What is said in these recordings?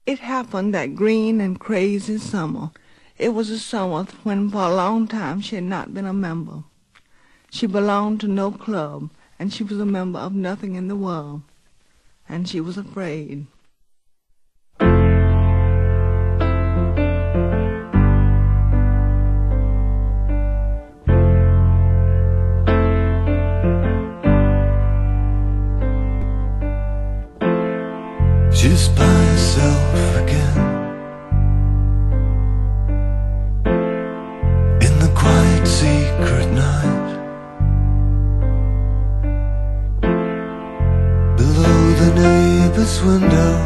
It happened that green and crazy summer. It was a summer when for a long time she had not been a member. She belonged to no club, and she was a member of nothing in the world. And she was afraid. She's by herself again, in the quiet secret night, below the neighbor's window,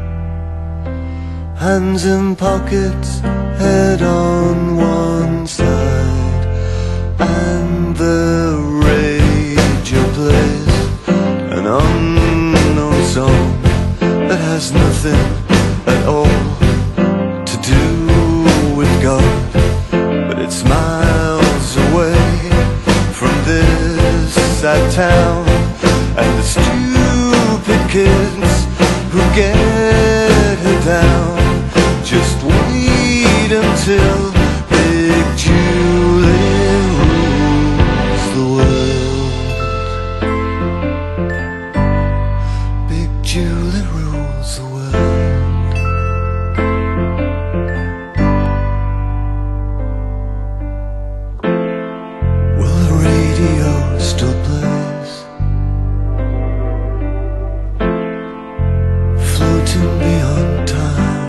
hands in pockets, head on one side, and the radio plays an unknown song that has nothing at all to do with God, but it's miles away from this sad town and the stupid kids who get her down. Just wait until Big Julie rules the world. Big Julie rules the world. Well, the radio still plays, floating beyond time,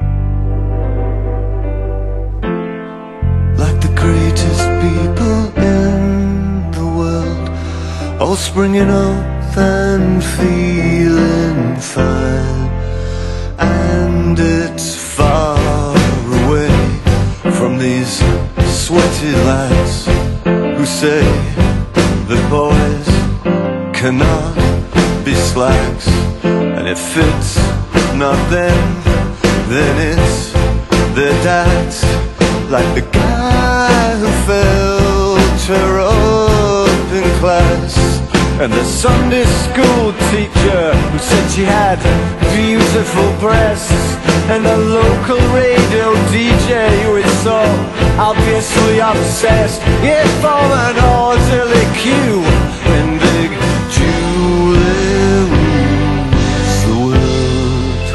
like the greatest people in the world, all springing up and feeling fine. And it's far away from these sweaty lads who say that boys cannot be slacks, and if it's not them, then it's their dads, like the guy who felt her up in class, and the Sunday school teacher who said she had beautiful breasts, and the local radio DJ who is so obviously obsessed. It formed an orderly queue when Big Julie rules the world.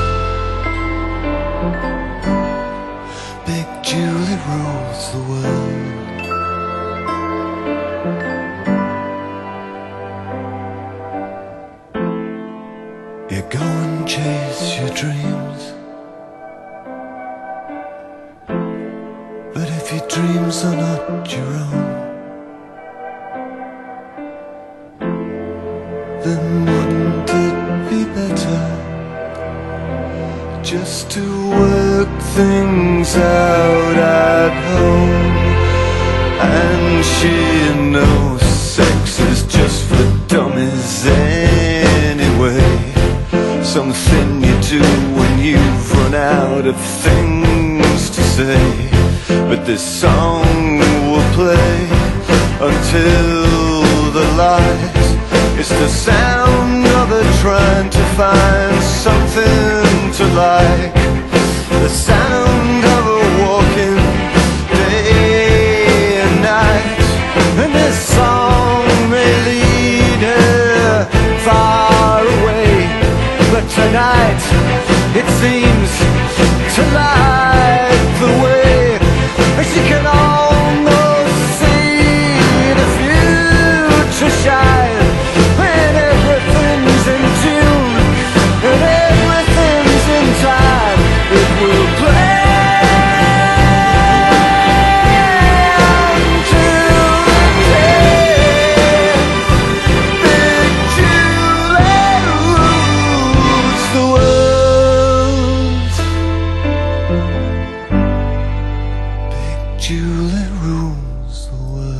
Big Julie rules the world. You go and chase your dreams, but if your dreams are not your own, then wouldn't it be better just to work things out at home? And she knows sex is just for dummies anyway, something you do when you've run out of things to say. But this song will play until the light is the sound of her trying to find something to like, the sound of her walking day and night. And this song may lead her far away, but tonight it seems to light the way. She can almost see the future shine, and everything's in tune, and everything's in time. It will play until the day Big Julie rules the world. Big Julie rules the world.